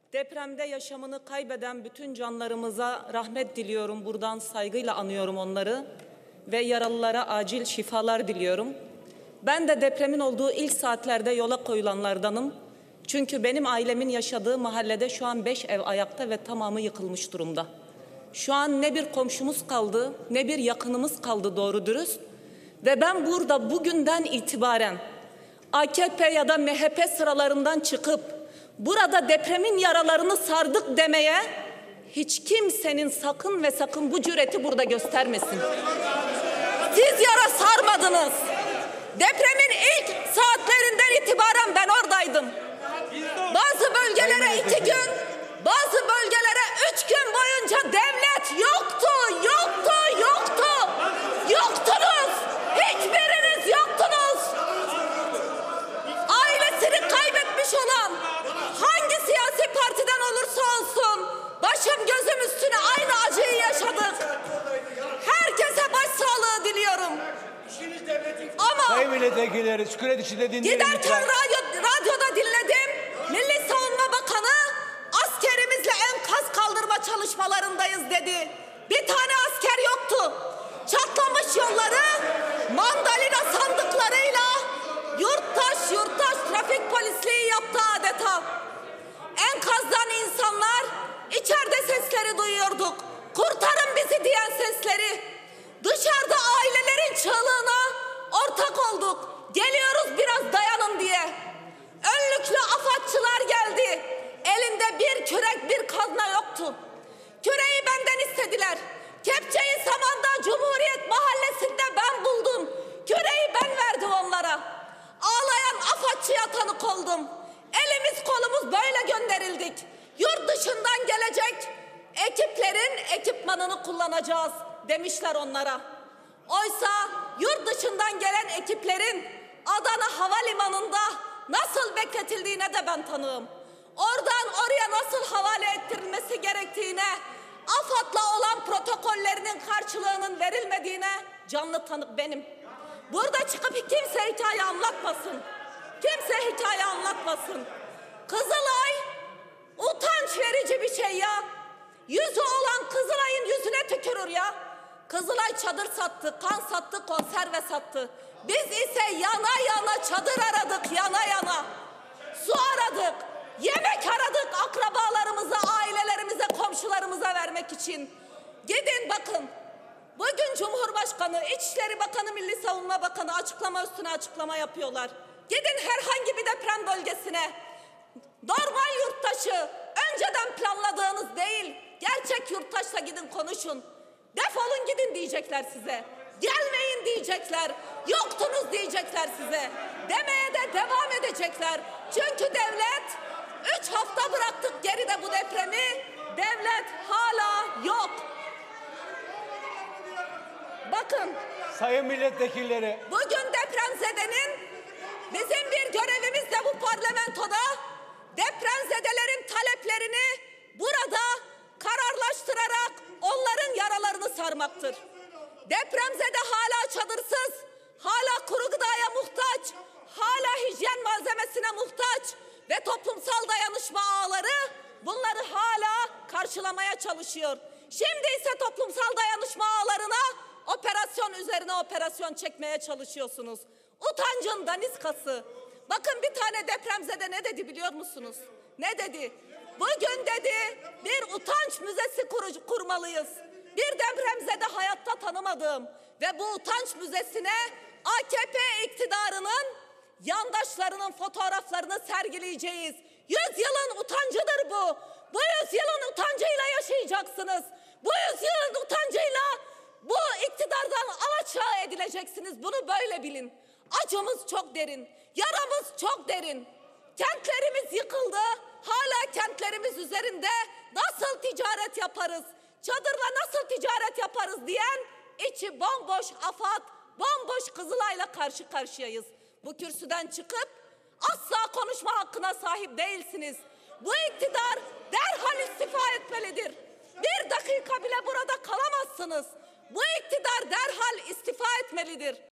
Depremde yaşamını kaybeden bütün canlarımıza rahmet diliyorum. Buradan saygıyla anıyorum onları ve yaralılara acil şifalar diliyorum. Ben de depremin olduğu ilk saatlerde yola koyulanlardanım. Çünkü benim ailemin yaşadığı mahallede şu an 5 ev ayakta ve tamamı yıkılmış durumda. Şu an ne bir komşumuz kaldı, ne bir yakınımız kaldı doğru dürüst. Ve ben burada bugünden itibaren AKP ya da MHP sıralarından çıkıp burada depremin yaralarını sardık demeye hiç kimsenin sakın ve sakın bu cüreti burada göstermesin. Siz yara sarmadınız. Depremin ilk saatlerinden itibaren ben oradaydım. Bazı bölgelere 2 gün, bazı bölgelere 3 gün boyunca devlet yoktu. Yoktunuz. Hiçbiriniz yoktunuz. Ailesini kaybetmiş olan hangi siyasi partiden olursa olsun başım gözüm üstüne aynı acıyı yaşadık. Herkese başsağlığı diliyorum. Ama Sayın milletvekilleri, sükunet içinde dinleyin. Giderken radyoda dinledim. Milli Savunma Bakanı askerimizle enkaz kaldırma çalışmalarındayız dedi. Bir tane asker yoktu. Çatlamış yolları mandalina sandıklarıyla yurttaş trafik polisliği yaptı adeta. Enkazdan insanlar, içeride sesleri duyuyorduk. Kurtarın bizi diyen sesleri. Dışarıda ailelerin çığlığına ortak olduk. Geliyoruz biraz dayanın diye. Önlüklü AFAD'çılar geldi. Elinde bir kürek bir kazma yoktu. Küreği benden istediler. Kepçeyi Saman'da Cumhuriyet Mahallesi'nde ben buldum. Küreği ben verdim onlara. Ağlayan AFAD'çıya tanık oldum. Elimiz kolumuz böyle gönderildik. Yurt dışından gelecek ekiplerin ekipmanını kullanacağız demişler onlara. Oysa yurt dışından gelen ekiplerin Adana Havalimanı'nda nasıl bekletildiğine de ben tanığım. Oradan oraya nasıl havale ettirilmesi gerektiğine, AFAD'la olan protokollerinin karşılığının verilmediğine canlı tanık benim. Burada çıkıp kimse hikaye anlatmasın. Kimse hikaye anlatmasın. Kızılay utanç verici bir şey ya. Yüzü olan Kızılay'ın yüzüne tükürür ya. Kızılay çadır sattı, kan sattı, konserve sattı. Biz ise yana yana çadır aradık, yana yana. Su aradık, yemek aradık akrabalarımıza, ailelerimize, komşularımıza vermek için. Gidin bakın. Bugün Cumhurbaşkanı, İçişleri Bakanı, Milli Savunma Bakanı açıklama üstüne açıklama yapıyorlar. Gidin herhangi bir deprem bölgesine. Normal yurttaşı, önceden planladığınız değil, gerçek yurttaşla gidin konuşun. Defolun gidin diyecekler size. Gelmeyin diyecekler. Yoktunuz diyecekler size. Demeye de devam edecekler. Çünkü devlet 3 hafta bıraktık geride bu depremi. Devlet hala yok. Bakın. Sayın milletvekilleri. Bugün depremzedenin bizim bir görevimiz de bu parlamentoda depremzedelerin taleplerini burada kararlaştırarak onların yaralarını sarmaktır. Depremzede hala çadırsız, hala kuru gıdaya muhtaç, hala hijyen malzemesine muhtaç ve toplumsal dayanışma ağları bunları hala karşılamaya çalışıyor. Şimdi ise toplumsal dayanışma ağlarına operasyon üzerine operasyon çekmeye çalışıyorsunuz. Utancın daniskası. Bakın bir tane depremzede ne dedi biliyor musunuz? Ne dedi? Bugün dedi bir utanç müzesi kurmalıyız. Bir depremzede hayatta tanımadığım ve bu utanç müzesine AKP iktidarının yandaşlarının fotoğraflarını sergileyeceğiz. 100 yılın utancıdır bu. Bu 100 yılın utancıyla yaşayacaksınız. Bu 100 yılın utancıyla bu iktidardan alaçağı edileceksiniz. Bunu böyle bilin. Acımız çok derin. Yaramız çok derin. Kentlerimiz yıkıldı. Hala kentlerimiz üzerinde nasıl ticaret yaparız? Çadırla nasıl ticaret yaparız diyen içi bomboş AFAD, bomboş Kızılay'la karşı karşıyayız. Bu kürsüden çıkıp asla konuşma hakkına sahip değilsiniz. Bu iktidar derhal istifa etmelidir. Bir dakika bile burada kalamazsınız. Bu iktidar derhal istifa etmelidir.